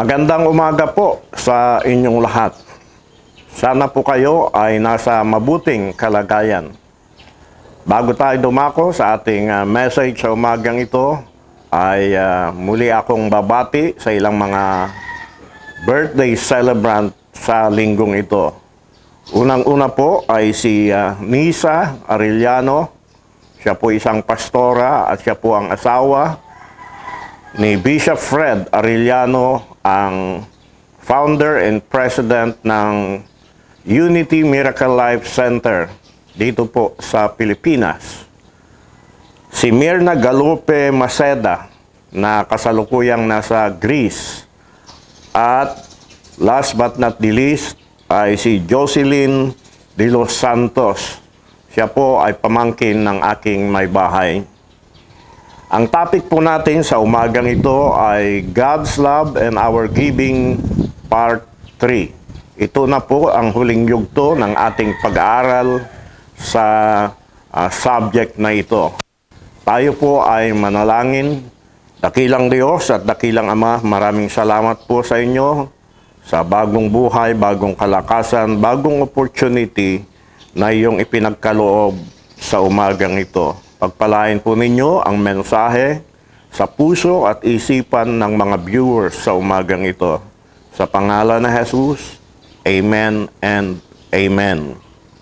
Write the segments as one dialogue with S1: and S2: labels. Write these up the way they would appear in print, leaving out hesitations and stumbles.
S1: Magandang umaga po sa inyong lahat. Sana po kayo ay nasa mabuting kalagayan. Bago tayo dumako sa ating message sa umagang ito, ay muli akong babati sa ilang mga birthday celebrant sa linggong ito. Unang-una po ay si Nisa Arellano. Siya po isang pastora at siya po ang asawa ni Bishop Fred Arellano, ang founder and president ng Unity Miracle Life Center dito po sa Pilipinas. Si Mirna Galupe Maceda na kasalukuyang nasa Greece. At last but not the least ay si Jocelyn de los Santos. Siya po ay pamangkin ng aking may bahay. Ang topic po natin sa umagang ito ay God's Love and Our Giving Part 3. Ito na po ang huling yugto ng ating pag-aaral sa subject na ito. Tayo po ay manalangin. Dakilang Diyos at dakilang Ama, maraming salamat po sa inyo sa bagong buhay, bagong kalakasan, bagong opportunity na iyong ipinagkaloob sa umagang ito. Pagpalain po ninyo ang mensahe sa puso at isipan ng mga viewers sa umagang ito. Sa pangalan ng Jesus, Amen and Amen.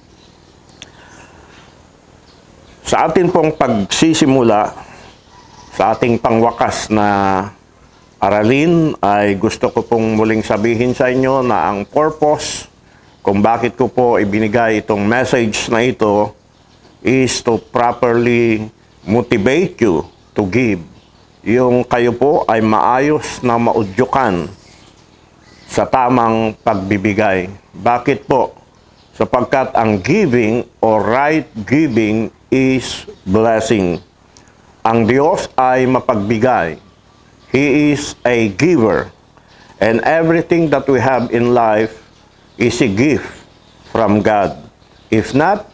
S1: Sa atin pong pagsisimula, sa ating pangwakas na aralin, ay gusto ko pong muling sabihin sa inyo na ang purpose kung bakit ko po ibinigay itong message na ito is to properly motivate you to give. Yung kayo po ay maayos na maudyukan sa tamang pagbibigay. Bakit po? Sapagkat ang giving or right giving is blessing. Ang Diyos ay mapagbigay. He is a giver. And everything that we have in life is a gift from God. If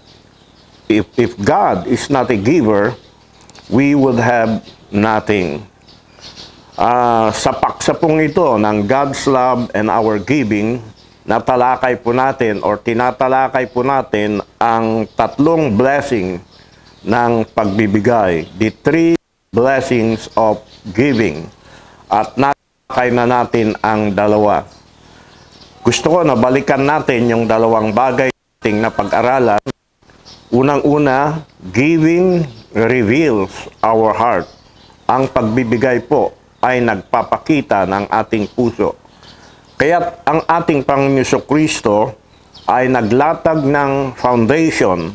S1: God is not a giver, we would have nothing. Sa paksa pong ito ng God's Love and Our Giving, natalakay po natin or tinatalakay po natin ang tatlong blessing ng pagbibigay. The three blessings of giving. At natalakay na natin ang dalawa. Gusto ko na balikan natin yung dalawang bagay na pag-aralan. Unang-una, giving reveals our heart. Ang pagbibigay po ay nagpapakita ng ating puso. Kaya't ang ating Panginoon Jesucristo ay naglatag ng foundation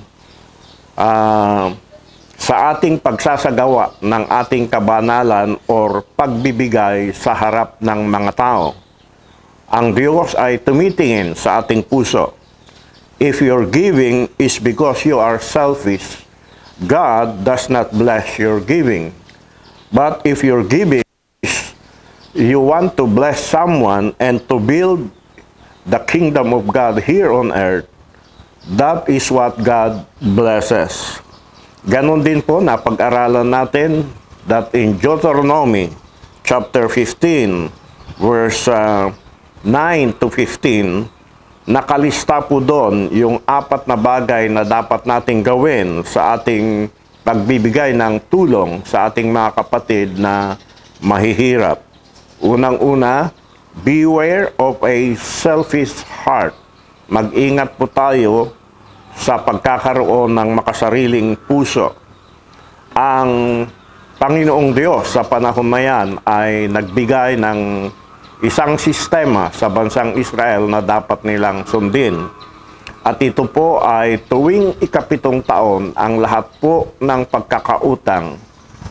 S1: sa ating pagsasagawa ng ating kabanalan or pagbibigay sa harap ng mga tao. Ang Diyos ay tumitingin sa ating puso. If your giving is because you are selfish, God does not bless your giving. But if your giving is you want to bless someone and to build the kingdom of God here on earth, that is what God blesses. Ganon din po na pag-aralan natin that in Deuteronomy chapter 15 verse 9 to 15, nakalista po doon yung 4 na bagay na dapat nating gawin sa ating pagbibigay ng tulong sa ating mga kapatid na mahihirap. Unang-una, beware of a selfish heart. Mag-ingat po tayo sa pagkakaroon ng makasariling puso. Ang Panginoong Diyos sa panahon na yan ay nagbigay ng isang sistema sa bansang Israel na dapat nilang sundin. At ito po ay tuwing ika-7 taon, ang lahat po ng pagkakautang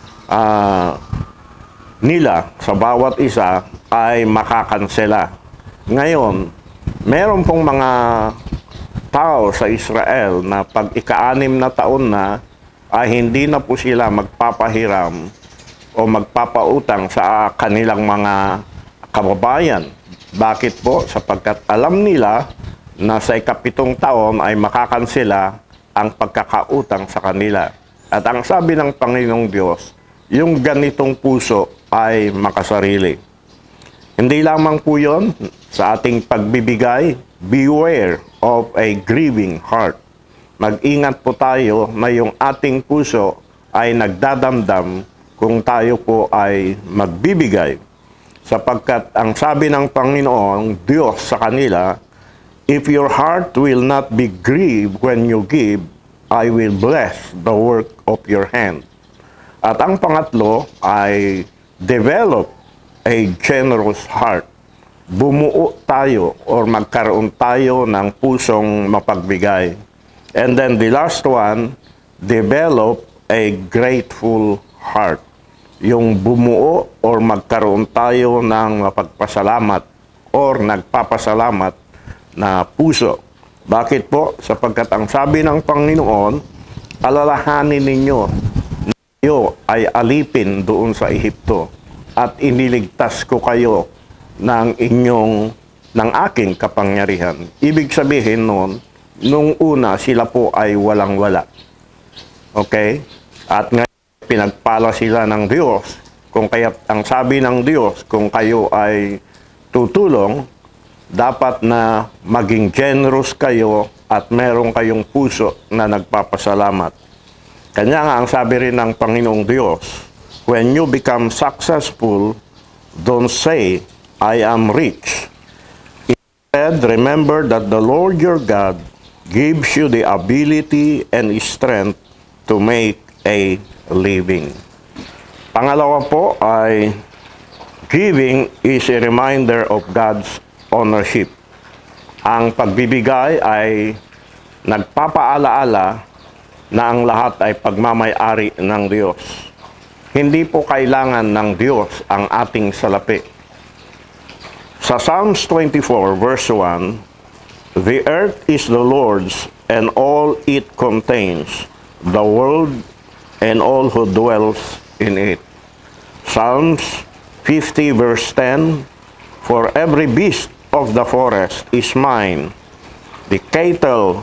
S1: nila sa bawat isa ay makakansela. Ngayon, meron pong mga tao sa Israel na pag ika-6 na taon na ay hindi na po sila magpapahiram o magpapautang sa kanilang mga kababayan. Bakit po? Sapagkat alam nila na sa ika-7 taon ay makakansela ang pagkakautang sa kanila. At ang sabi ng Panginoong Diyos, yung ganitong puso ay makasarili. Hindi lamang po yun sa ating pagbibigay, beware of a grieving heart. Mag-ingat po tayo na yung ating puso ay nagdadamdam kung tayo po ay magbibigay. Sapagkat ang sabi ng Panginoong Diyos sa kanila, if your heart will not be grieved when you give, I will bless the work of your hand. At ang pangatlo ay develop a generous heart. Bumuo tayo or magkaroon tayo ng pusong mapagbigay. And then the last one, develop a grateful heart. Yung bumuo or magkaroon tayo ng mapagpasalamat or nagpapasalamat na puso. Bakit po? Sapagkat ang sabi ng Panginoon, alalahanin ninyo na kayo ay alipin doon sa Ehipto at iniligtas ko kayo ng aking kapangyarihan. Ibig sabihin noon, nung una sila po ay walang-wala. Okay? At ngayon, pinagpala sila ng Diyos. Kung kaya ang sabi ng Diyos, kung kayo ay tutulong, dapat na maging generous kayo at meron kayong puso na nagpapasalamat. Kanya nga ang sabi rin ng Panginoong Diyos, when you become successful, don't say, I am rich. Instead, remember that the Lord your God gives you the ability and strength to make a living. Pangalawa po ay giving is a reminder of God's ownership. Ang pagbibigay ay nagpapaalaala na ang lahat ay pagmamay-ari ng Diyos. Hindi po kailangan ng Diyos ang ating salapi. Sa Psalms 24 verse 1, the earth is the Lord's and all it contains, the world and all who dwells in it. Psalms 50 verse 10, for every beast of the forest is mine, the cattle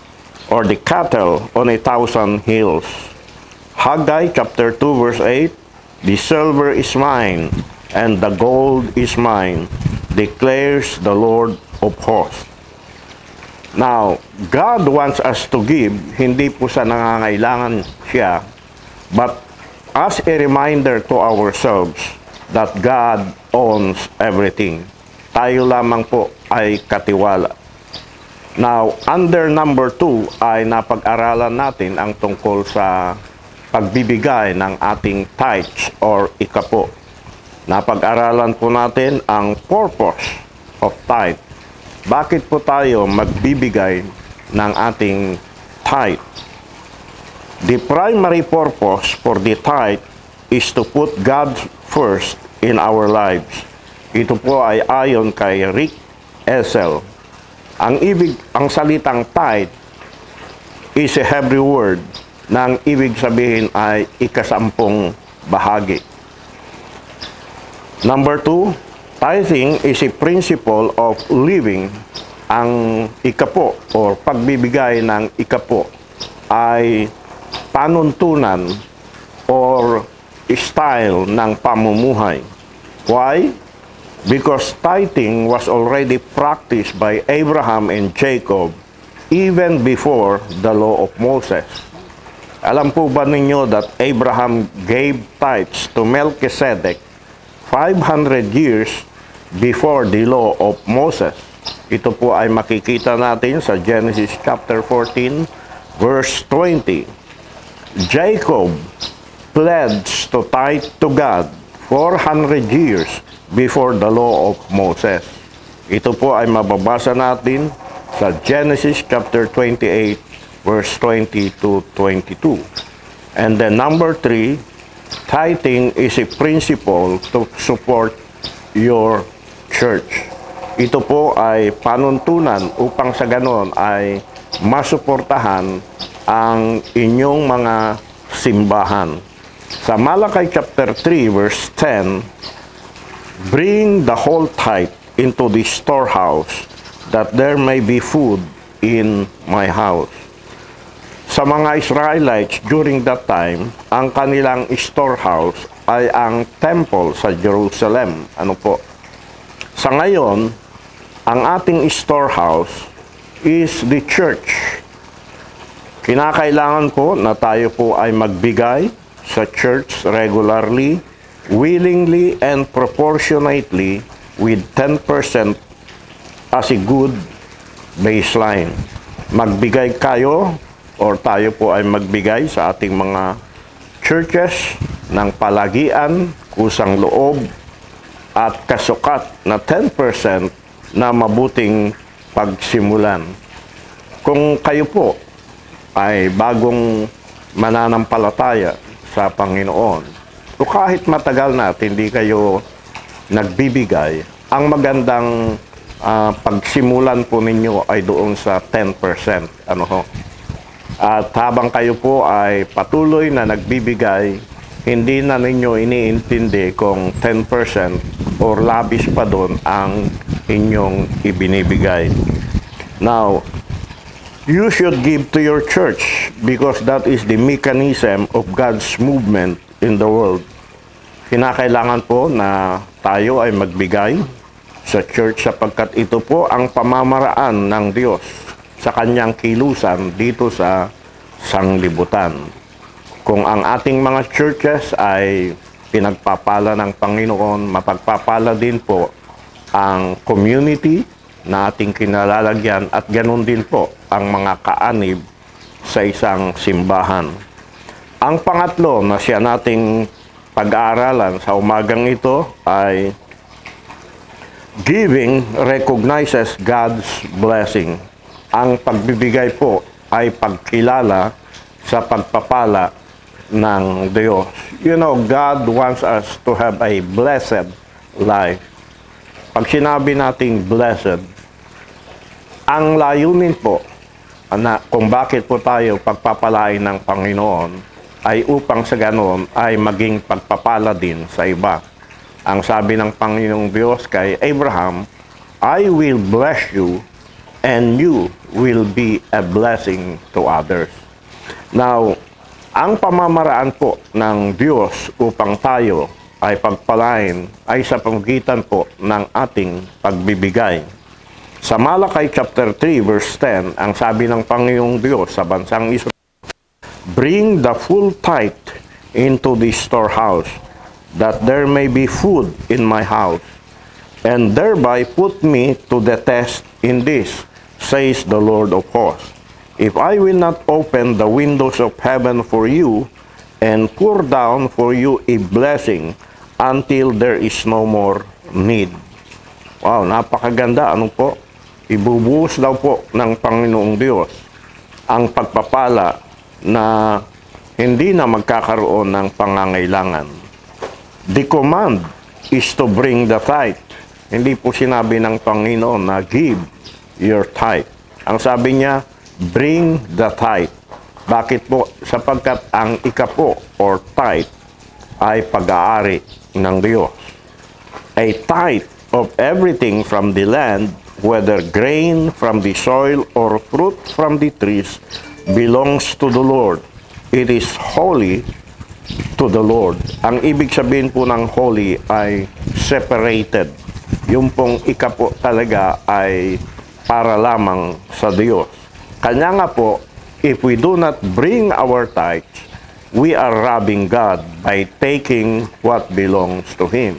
S1: on 1,000 hills. Haggai chapter 2 verse 8, the silver is mine, and the gold is mine, declares the Lord of hosts. Now, God wants us to give, hindi po sa nangangailangan siya, but as a reminder to ourselves that God owns everything. Tayo lamang po ay katiwala. Now, under number 2 ay napag-aralan natin ang tungkol sa pagbibigay ng ating tithes or ikapo. Napag-aralan po natin ang purpose of tithe. Bakit po tayo magbibigay ng ating tithe? The primary purpose for the tithe is to put God first in our lives. Ito po ay ayon kay Rick Essel. Ang salitang tithe is a Hebrew word na ang ibig sabihin ay ikasampung bahagi. Number 2, tithing is a principle of living. Ang ikapo or pagbibigay ng ikapo ay panuntunan or style ng pamumuhay. Why? Because tithing was already practiced by Abraham and Jacob even before the law of Moses. Alam po ba ninyo that Abraham gave tithes to Melchizedek 500 years before the law of Moses? Ito po ay makikita natin sa Genesis chapter 14 verse 20. Jacob pledged to tithe to God 400 years before the law of Moses. Ito po ay mababasa natin sa Genesis chapter 28 verse 20 to 22. And then number 3, tithing is a principle to support your church. Ito po ay panuntunan upang sa ganon ay masuportahan ang inyong mga simbahan. Sa Malakay chapter 3 verse 10, bring the whole tithe into the storehouse, that there may be food in my house. Sa mga Israelites during that time, ang kanilang storehouse ay ang temple sa Jerusalem. Ano po? sa ngayon, ang ating storehouse is the church. Kinakailangan po na tayo po ay magbigay sa church regularly, willingly, and proportionately with 10% as a good baseline. Magbigay kayo or tayo po ay magbigay sa ating mga churches ng palagian, kusang loob, at kasukat na 10% na mabuting pagsimulan. Kung kayo po ay bagong mananampalataya sa Panginoon, o kahit matagal na at hindi kayo nagbibigay, ang magandang pagsimulan po ninyo ay doon sa 10%. Ano ho? At habang kayo po ay patuloy na nagbibigay, hindi na ninyo iniintindi kung 10% or labis pa doon ang inyong ibinibigay. Now, you should give to your church because that is the mechanism of God's movement in the world. Kinakailangan po na tayo ay magbigay sa church sapagkat ito po ang pamamaraan ng Diyos sa kanyang kilusan dito sa sanglibutan. Kung ang ating mga churches ay pinagpapala ng Panginoon, mapagpapala din po ang community na ating kinalalagyan at ganun din po ang mga kaanib sa isang simbahan. Ang pangatlo na siya nating pag-aaralan sa umagang ito ay giving recognizes God's blessing. Ang pagbibigay po ay pagkilala sa pagpapala ng Diyos. You know, God wants us to have a blessed life. Pag sinabi nating blessed, ang layunin po na kung bakit po tayo pagpapalain ng Panginoon ay upang sa ganon ay maging pagpapala din sa iba. Ang sabi ng Panginoong Diyos kay Abraham, I will bless you and you will be a blessing to others. Now, ang pamamaraan po ng Diyos upang tayo ay pagpalain ay sa pamamagitan po ng ating pagbibigay. Sa Malakay chapter 3 verse 10, ang sabi ng Panginoong Diyos sa bansang Israel, bring the full tithe into the storehouse, that there may be food in my house, and thereby put me to the test in this, says the Lord of hosts. If I will not open the windows of heaven for you, and pour down for you a blessing until there is no more need. Wow, napakaganda. Ano po? Ibubuhos daw po ng Panginoong Diyos ang pagpapala na hindi na magkakaroon ng pangangailangan. The command is to bring the tithe. Hindi po sinabi ng Panginoon na give your tithe. Ang sabi niya, bring the tithe. Bakit po? Sapagkat ang ikapo or tithe ay pag-aari ng Diyos. A tithe of everything from the land, whether grain from the soil or fruit from the trees, belongs to the Lord. It is holy to the Lord. Ang ibig sabihin po ng holy ay separated. Yung pong ikapo talaga ay para lamang sa Diyos. Kanya nga po, if we do not bring our tithes, we are robbing God by taking what belongs to Him.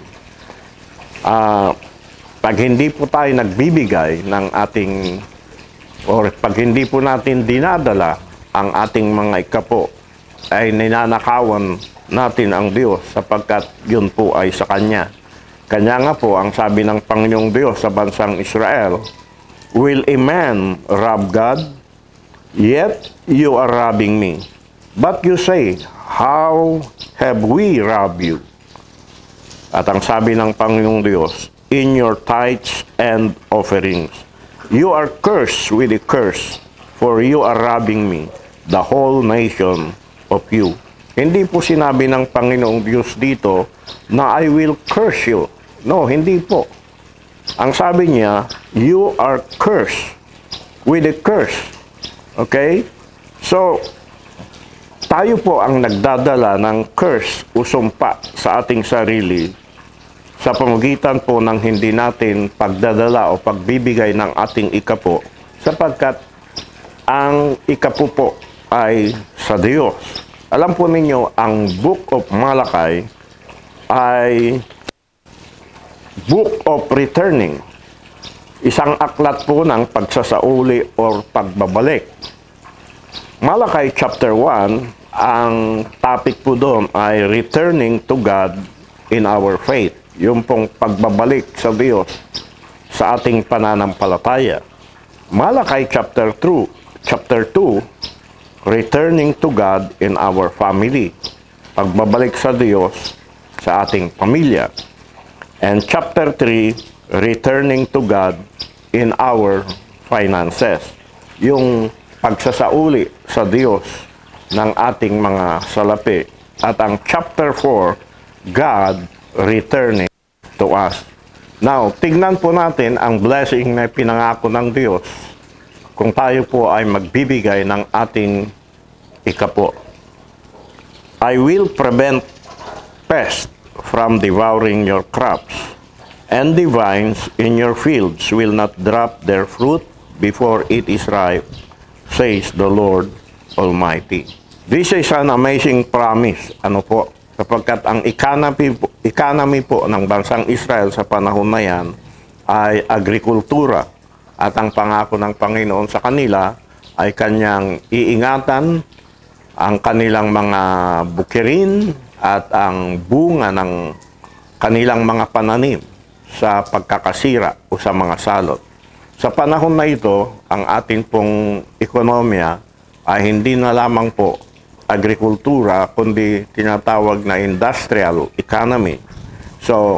S1: Pag hindi po tayo nagbibigay ng ating, or pag hindi po natin dinadala ang ating mga ikapo, ay ninanakawan natin ang Diyos sapagkat yun po ay sa Kanya. Kanya nga po, ang sabi ng Panginoong Diyos sa bansang Israel, will a man rob God? Yet you are robbing me. But you say, how have we robbed you? At ang sabi ng Panginoong Diyos, in your tithes and offerings, you are cursed with a curse, for you are robbing me, the whole nation of you. Hindi po sinabi ng Panginoong Diyos dito na I will curse you. No, hindi po. Ang sabi niya, you are cursed with a curse. Okay? So, tayo po ang nagdadala ng curse o sumpa sa ating sarili sa pamamagitan po ng hindi natin pagdadala o pagbibigay ng ating ikapo, sapagkat ang ikapo po ay sa Diyos. Alam po ninyo, ang Book of Malachi ay Book of Returning. Isang aklat po ng pagsasauli o pagbabalik. Malachi chapter 1, ang topic po doon ay returning to God in our faith. Yung pong pagbabalik sa Diyos sa ating pananampalataya. Malachi chapter 2, returning to God in our family. Pagbabalik sa Diyos sa ating pamilya. And chapter 3, returning to God in our finances. Yung pagsasauli sa Diyos ng ating mga salapi. At ang chapter 4, God returning to us. Now, tignan po natin ang blessing na pinangako ng Diyos kung tayo po ay magbibigay ng ating ikapo. I will prevent pests from devouring your crops, and the vines in your fields will not drop their fruit before it is ripe, says the Lord Almighty. This is an amazing promise. Ano po? Sapagkat ang economy po ng bansang Israel sa panahon na yan ay agrikultura. At ang pangako ng Panginoon sa kanila ay kanyang iingatan ang kanilang mga bukirin at ang bunga ng kanilang mga pananim sa pagkakasira o sa mga salot. Sa panahon na ito, ang atin pong ekonomiya ay hindi na lamang po agrikultura, kundi tinatawag na industrial economy. So,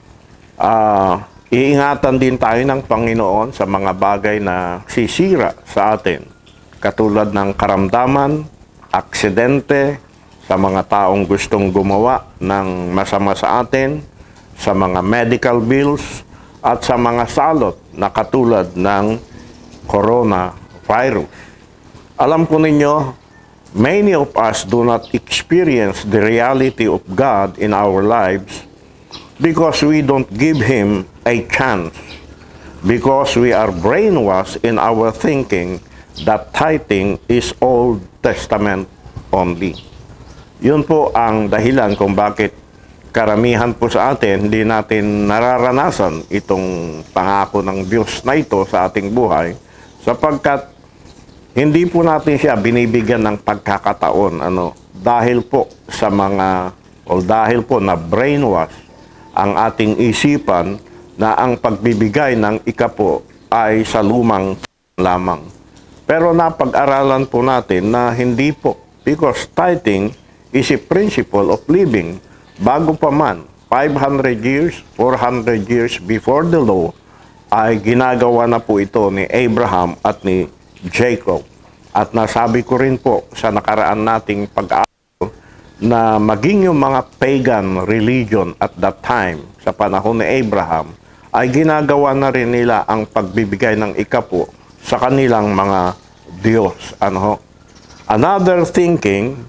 S1: iingatan din tayo ng Panginoon sa mga bagay na sisira sa atin, katulad ng karamdaman, aksidente, sa mga taong gustong gumawa ng masama sa atin, sa mga medical bills, at sa mga salot na katulad ng coronavirus. Alam po ninyo, many of us do not experience the reality of God in our lives because we don't give Him a chance, because we are brainwashed in our thinking that tithing is Old Testament only. Yun po ang dahilan kung bakit karamihan po sa atin hindi natin nararanasan itong pangako ng Diyos na ito sa ating buhay, sapagkat hindi po natin siya binibigyan ng pagkakataon, dahil po sa dahil po na brainwash ang ating isipan na ang pagbibigay ng ikapo ay sa lumang lamang. Pero napag-aralan po natin na hindi po, because tithing is a principle of living. Bago pa man, 500 years, 400 years before the law, ay ginagawa na po ito ni Abraham at ni Jacob. At nasabi ko rin po sa nakaraan nating pag-aaral na maging yung mga pagan religion at that time, sa panahon ni Abraham, ay ginagawa na rin nila ang pagbibigay ng ikapo sa kanilang mga Diyos. Another thinking,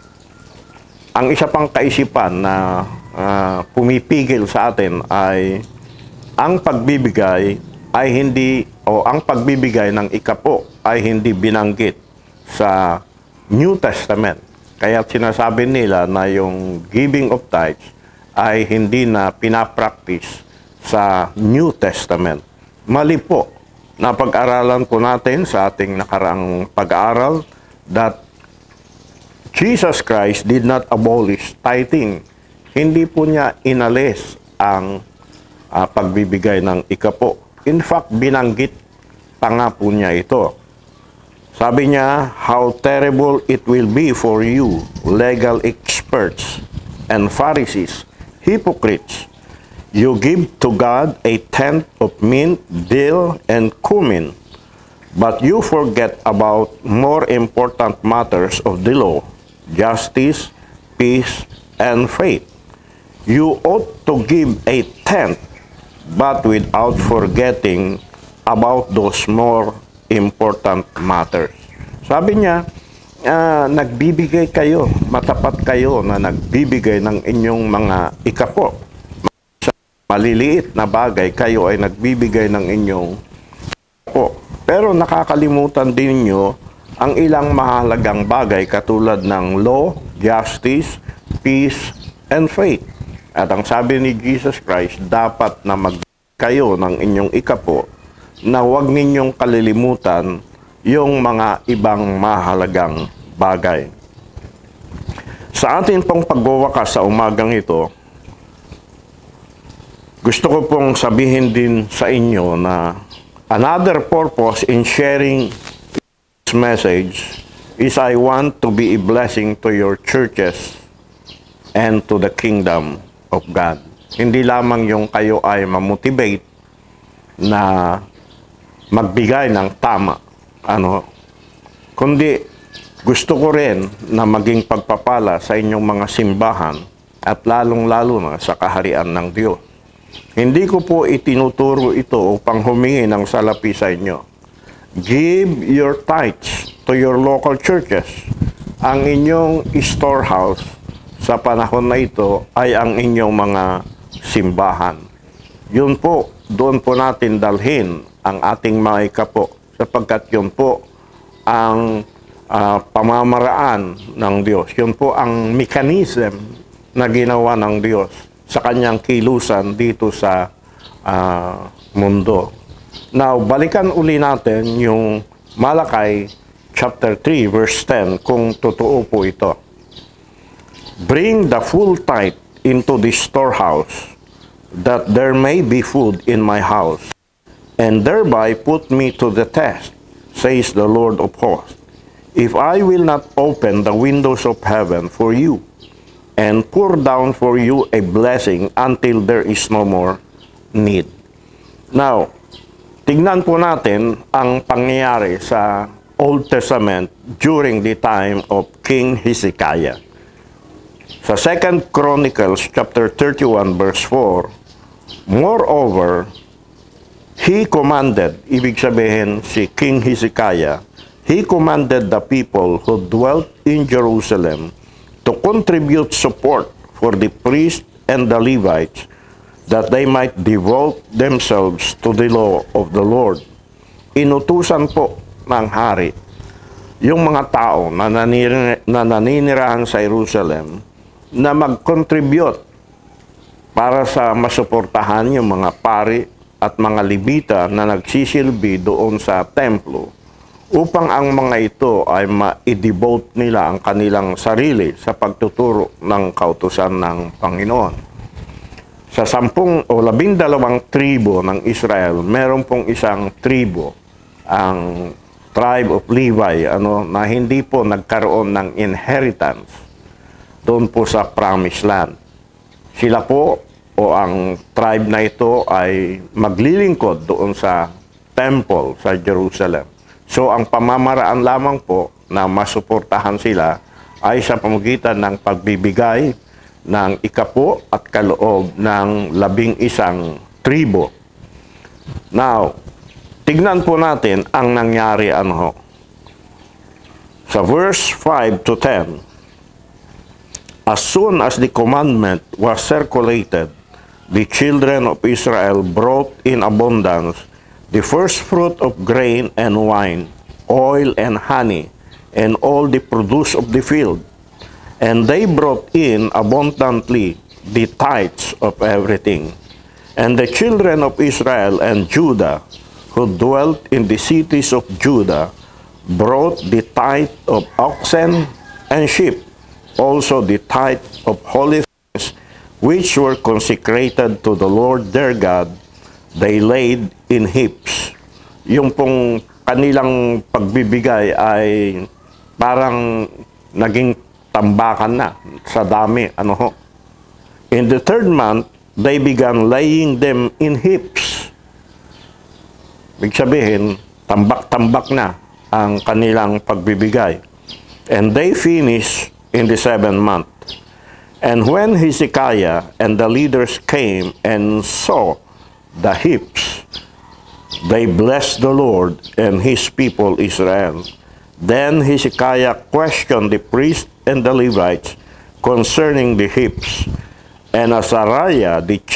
S1: ang isa pang kaisipan na pumipigil sa atin ay ang pagbibigay ay hindi, o ang pagbibigay ng ikapo ay hindi binanggit sa New Testament. Kaya sinasabi nila na yung giving of tithes ay hindi na pinapractice sa New Testament. Mali po. Napag-aralan po natin sa ating nakaraang pag-aaral that Jesus Christ did not abolish tithing. Hindi po niya inalis ang pagbibigay ng ikapo. In fact, binanggit pa nga po niya ito. Sabi niya, how terrible it will be for you, legal experts and Pharisees, hypocrites. You give to God a tenth of mint, dill, and cumin, but you forget about more important matters of the law, justice, peace, and faith. You ought to give a tenth, but without forgetting about those more important matters. Sabi niya, nagbibigay kayo, matapat kayo na nagbibigay ng inyong mga ikapo. maliliit na bagay, kayo ay nagbibigay ng inyong po. Pero nakakalimutan din ninyo ang ilang mahalagang bagay katulad ng law, justice, peace, and faith. At ang sabi ni Jesus Christ, dapat na kayo ng inyong ikapo na huwag ninyong kalilimutan yung mga ibang mahalagang bagay. Sa atin pong pagwawakas sa umagang ito, gusto ko pong sabihin din sa inyo na another purpose in sharing this message is I want to be a blessing to your churches and to the kingdom of God. Hindi lamang yung kayo ay mamotivate na magbigay ng tama, kundi gusto ko rin na maging pagpapala sa inyong mga simbahan at lalong-lalo na sa kaharian ng Diyos. Hindi ko po itinuturo ito upang humingi ng salapi sa inyo. Give your tithes to your local churches. Ang inyong storehouse sa panahon na ito ay ang inyong mga simbahan. Yun po, doon po natin dalhin ang ating mga ikapo sapagkat yun po ang pamamaraan ng Diyos. Yun po ang mechanism na ginawa ng Diyos sa kanyang kilusan dito sa mundo. Now, balikan uli natin yung Malakay chapter 3 verse 10 kung totoo po ito. Bring the full tithe into the storehouse, that there may be food in my house, and thereby put me to the test, says the Lord of hosts, if I will not open the windows of heaven for you, and pour down for you a blessing until there is no more need. Now, tignan po natin ang pangyayari sa Old Testament during the time of King Hezekiah. Sa 2 Chronicles chapter 31 verse 4, moreover, he commanded, ibig sabihin si King Hezekiah, he commanded the people who dwelt in Jerusalem to contribute support for the priests and the Levites, that they might devote themselves to the law of the Lord. Inutusan po ng hari yung mga tao na naninirahan sa Jerusalem na mag-contribute para sa masuportahan yung mga pari at mga Levita na nagsisilbi doon sa templo, upang ang mga ito ay ma-devote nila ang kanilang sarili sa pagtuturo ng kautusan ng Panginoon. Sa 10 o 12 tribo ng Israel, meron pong isang tribo, ang tribe of Levi, na hindi po nagkaroon ng inheritance doon po sa Promised Land. Sila po o ang tribe na ito ay maglilingkod doon sa temple sa Jerusalem. So, ang pamamaraan lamang po na masuportahan sila ay sa pamamagitan ng pagbibigay ng ikapo at kaloob ng 11 tribo. Now, tignan po natin ang nangyari sa verse 5 to 10. As soon as the commandment was circulated, the children of Israel brought in abundance the first fruit of grain and wine, oil and honey, and all the produce of the field. And they brought in abundantly the tithes of everything. And the children of Israel and Judah, who dwelt in the cities of Judah, brought the tithe of oxen and sheep, also the tithe of holy things, which were consecrated to the Lord their God, they laid in heaps. Yung pong kanilang pagbibigay ay parang naging tambakan na sa dami. In the 3rd month, they began laying them in heaps. Ibig sabihin, tambak-tambak na ang kanilang pagbibigay. And they finished in the 7th month. And when Hezekiah and the leaders came and saw the heaps, they blessed the Lord and his people Israel. Then Hezekiah questioned the priests and the Levites concerning the heaps. And Azariah, the chief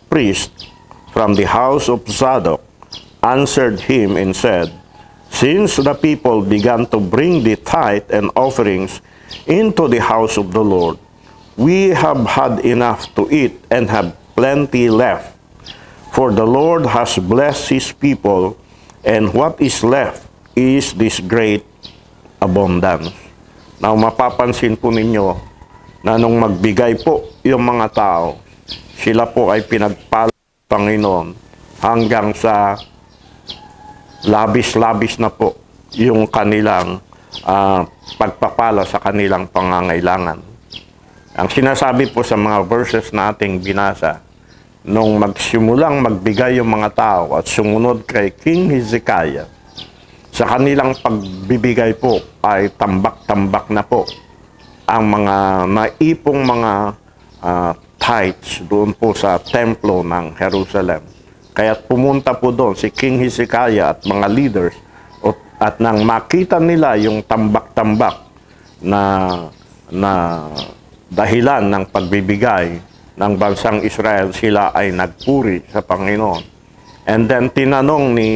S1: priest from the house of Zadok answered him and said, Since the people began to bring the tithe and offerings into the house of the Lord, we have had enough to eat and have plenty left. For the Lord has blessed his people, and what is left is this great abundance. Now, mapapansin po ninyo na nung magbigay po yung mga tao, sila po ay pinagpala ng Panginoon hanggang sa labis-labis na po yung kanilang pagpapala sa kanilang pangangailangan. Ang sinasabi po sa mga verses na ating binasa, nung magsimulang magbigay yung mga tao at sumunod kay King Hezekiah, sa kanilang pagbibigay po ay tambak-tambak na po ang mga naipong mga tithes doon po sa templo ng Jerusalem. Kaya pumunta po doon si King Hezekiah at mga leaders at nang makita nila yung tambak-tambak na dahilan ng pagbibigay ng bansang Israel, sila ay nagpuri sa Panginoon. And then tinanong ni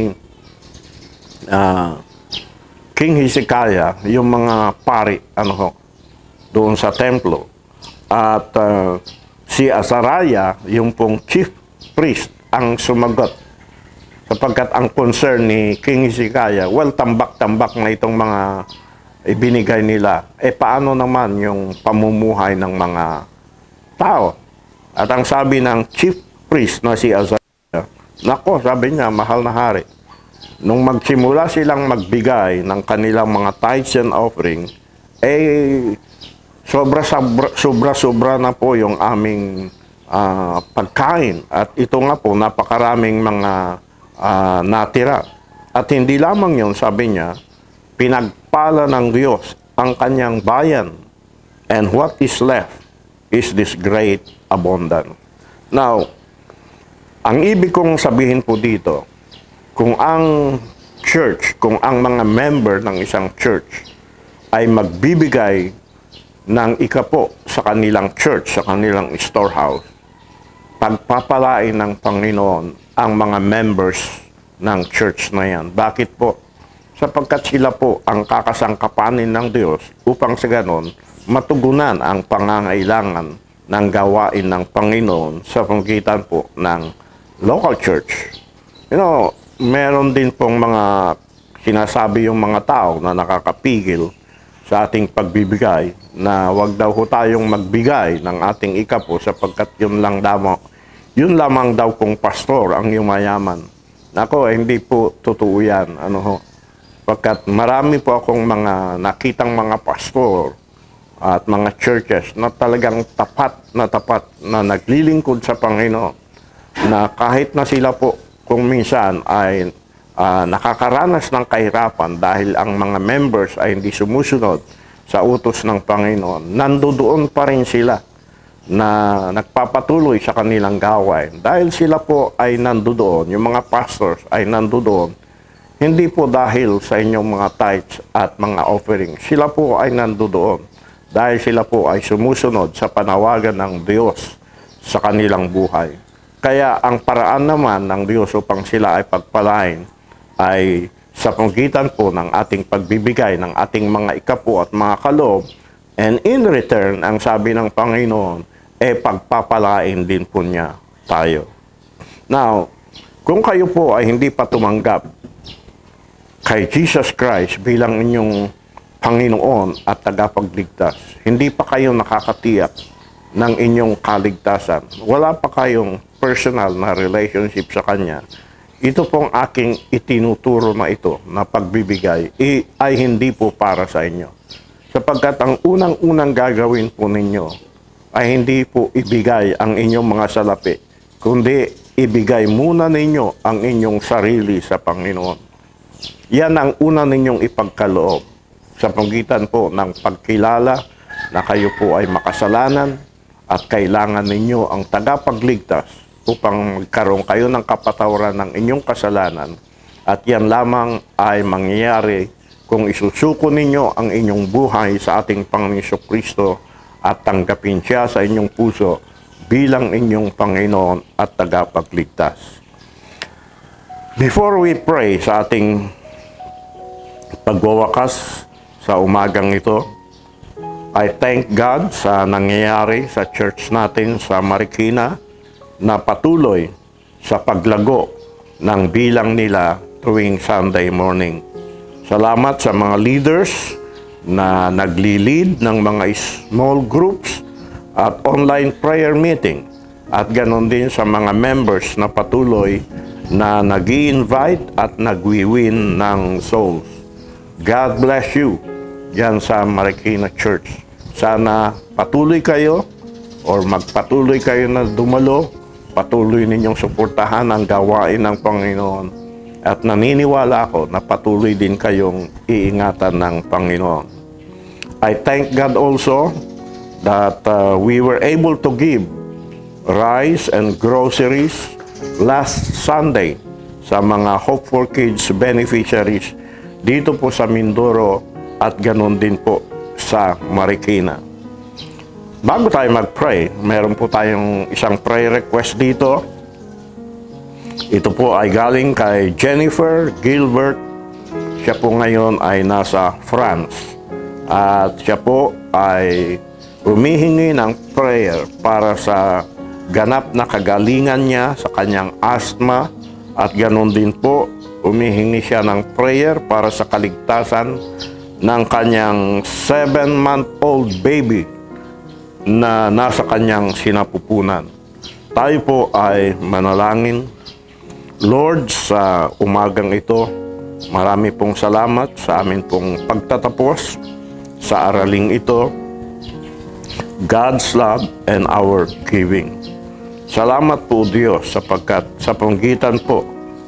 S1: King Hezekiah yung mga pari doon sa templo. At si Azariah, yung pong chief priest, ang sumagot. Sapagkat ang concern ni King Hezekiah, well, tambak-tambak na itong mga ibinigay nila. Paano naman yung pamumuhay ng mga tao? At ang sabi ng chief priest na si Azariah, nako, sabi niya, mahal na hari, nung magsimula silang magbigay ng kanilang mga tithes and offering, sobra na po yung aming pagkain. At ito nga po, napakaraming mga natira. At hindi lamang yun, sabi niya, pinagpala ng Diyos ang kanyang bayan. And what is left is this great abundance. Now, ang ibig kong sabihin po dito, kung ang church, kung ang mga member ng isang church ay magbibigay ng ikapo sa kanilang church, sa kanilang storehouse, pagpapalain ng Panginoon ang mga members ng church na yan. Bakit po? Sapagkat sila po ang kakasangkapanin ng Diyos upang sa ganon matugunan ang pangangailangan ng gawain ng Panginoon sa pamagitan po ng local church. Meron din pong mga sinasabi yung mga tao na nakakapigil sa ating pagbibigay na wag daw ho tayong magbigay ng ating ikapo sapagkat yun lamang daw pong pastor ang yumayaman. Nako, hindi po totoo yan. Sapagkat marami po akong mga nakitang mga pastor at mga churches na talagang tapat na naglilingkod sa Panginoon, na kahit na sila po kung minsan ay nakakaranas ng kahirapan dahil ang mga members ay hindi sumusunod sa utos ng Panginoon, nandoon pa rin sila na nagpapatuloy sa kanilang gawain. Dahil sila po ay nandoon, yung mga pastors ay nandoon, hindi po dahil sa inyong mga tithes at mga offerings. Sila po ay nandoon dahil sila po ay sumusunod sa panawagan ng Diyos sa kanilang buhay. Kaya ang paraan naman ng Diyos upang sila ay pagpalain ay sa pamagitan po ng ating pagbibigay ng ating mga ikapo at mga kaloob, and in return, ang sabi ng Panginoon, pagpapalain din po niya tayo. Now, kung kayo po ay hindi pa tumanggap kay Jesus Christ bilang inyong Panginoon at tagapagligtas, hindi pa kayo nakakatiyak ng inyong kaligtasan, wala pa kayong personal na relationship sa Kanya, ito pong aking itinuturo na ito na pagbibigay ay hindi po para sa inyo. Sapagkat ang unang-unang gagawin po ninyo ay hindi po ibigay ang inyong mga salapi, kundi ibigay muna ninyo ang inyong sarili sa Panginoon. Yan ang una ninyong ipagkaloob sa pamagitan po ng pagkilala na kayo po ay makasalanan at kailangan ninyo ang tagapagligtas upang magkaroon kayo ng kapatawaran ng inyong kasalanan. At yan lamang ay mangyayari kung isusuko ninyo ang inyong buhay sa ating Panginoong Kristo at tanggapin siya sa inyong puso bilang inyong Panginoon at tagapagligtas. Before we pray sa ating pagwawakas sa umagang ito, I thank God sa nangyayari sa church natin sa Marikina na patuloy sa paglago ng bilang nila tuwing Sunday morning. Salamat sa mga leaders na nagli-lead ng mga small groups at online prayer meeting at ganon din sa mga members na patuloy na nag-i-invite at nagwi-win ng souls. God bless you dyan sa Marikina Church. Sana patuloy kayo or magpatuloy kayo na dumalo, patuloy ninyong suportahan ang gawain ng Panginoon at naniniwala ako na patuloy din kayong iingatan ng Panginoon. I thank God also that we were able to give rice and groceries last Sunday sa mga Hope for Kids beneficiaries dito po sa Mindoro at ganon din po sa Marikina. Bago tayo mag-pray, meron po tayong isang prayer request dito. Ito po ay galing kay Jennifer Gilbert. Siya po ngayon ay nasa France. At siya po ay humihingi ng prayer para sa ganap na kagalingan niya sa kanyang asthma. At ganoon din po, humihingi siya ng prayer para sa kaligtasan ng kanyang 7-month-old baby na nasa kanyang sinapupunan. Tayo po ay manalangin. Lord, sa umagang ito, marami pong salamat sa amin pong pagtatapos sa araling ito, God's love and our giving. Salamat po Diyos sapagkat sa panggitan po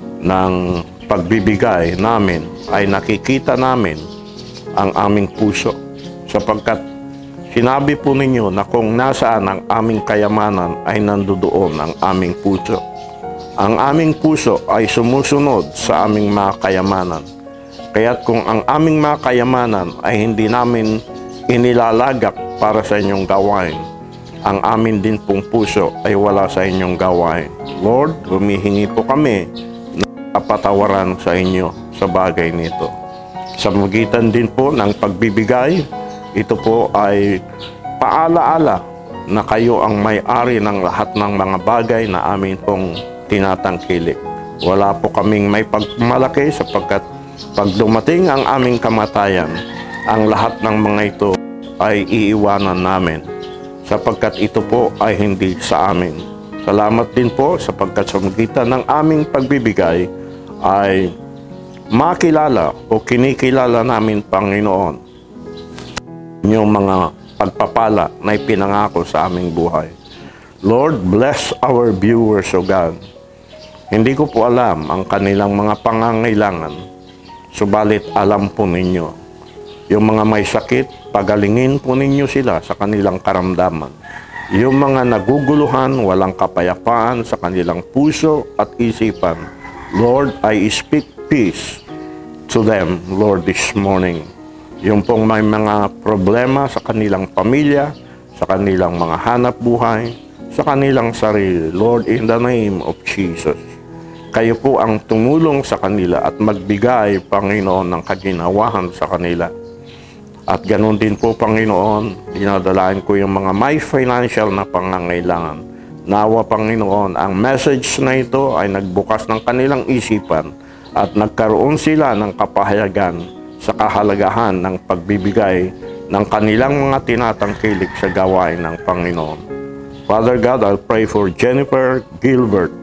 S1: ng pagbibigay namin ay nakikita namin ang aming puso. Sapagkat sinabi po ninyo na kung nasaan ang aming kayamanan ay nandoon ang aming puso. Ang aming puso ay sumusunod sa aming mga kayamanan. Kaya't kung ang aming mga kayamanan ay hindi namin inilalagak para sa inyong gawain, ang amin din pong puso ay wala sa inyong gawain. Lord, humihingi po kami ng kapatawaran sa inyo sa bagay nito. Sa magitan din po ng pagbibigay, ito po ay paalaala na kayo ang may-ari ng lahat ng mga bagay na amin pong tinatangkilik. Wala po kaming may pagmalaki sapagkat pag dumating ang aming kamatayan, ang lahat ng mga ito ay iiwanan namin sapagkat ito po ay hindi sa amin. Salamat din po sapagkat sa magitan ng aming pagbibigay ay makilala o kinikilala namin, Panginoon, inyong mga pagpapala na ipinangako sa aming buhay. Lord, bless our viewers, O God. Hindi ko po alam ang kanilang mga pangangailangan, subalit alam po ninyo. Yung mga may sakit, pagalingin po ninyo sila sa kanilang karamdaman. Yung mga naguguluhan, walang kapayapaan sa kanilang puso at isipan, Lord, I speak peace to them, Lord, this morning. Yung pong may mga problema sa kanilang pamilya, sa kanilang mga hanap buhay, sa kanilang sarili, Lord, in the name of Jesus. Kayo po ang tumulong sa kanila at magbigay, Panginoon, ng kaginawahan sa kanila. At ganoon din po, Panginoon, dinadalain ko yung mga may financial na pangangailangan. Nawa, Panginoon, ang message na ito ay nagbukas ng kanilang isipan at nagkaroon sila ng kapahayagan sa kahalagahan ng pagbibigay ng kanilang mga tinatangkilik sa gawain ng Panginoon. Father God, I'll pray for Jennifer Gilbert.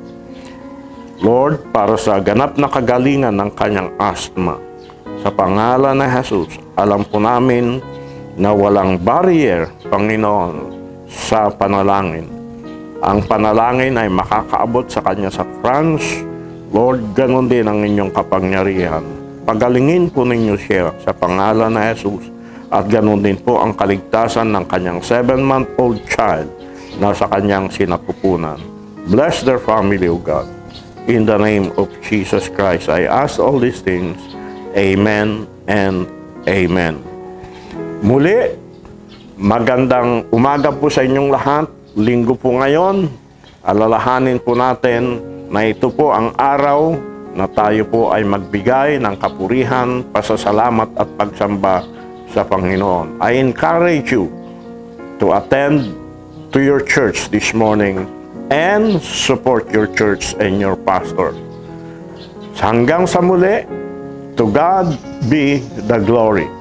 S1: Lord, para sa ganap na kagalingan ng kanyang asthma, sa pangalan ng Jesus, alam po namin na walang barrier, Panginoon, sa panalangin. Ang panalangin ay makakaabot sa kanya sa France. Lord, ganon din ang inyong kapangyarihan. Pagalingin po ninyo siya sa pangalan ng Jesus at ganon din po ang kaligtasan ng kanyang 7-month-old child na sa kanyang sinapupunan. Bless their family, O God. In the name of Jesus Christ, I ask all these things. Amen and Amen. Muli, magandang umaga po sa inyong lahat. linggo po ngayon, alalahanin po natin na ito po ang araw na tayo po ay magbigay ng kapurihan, pasasalamat at pagsamba sa Panginoon. I encourage you to attend to your church this morning and support your church and your pastor. Hanggang sa muli, to God be the glory.